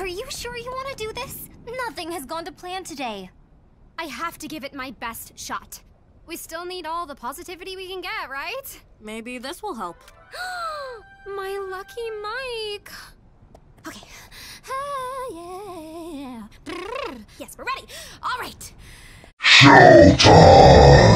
Are you sure you want to do this? Nothing has gone to plan today. I have to give it my best shot. We still need all the positivity we can get, right? Maybe this will help. My lucky Mike. Okay. Yeah. Yes, we're ready. All right. Showtime!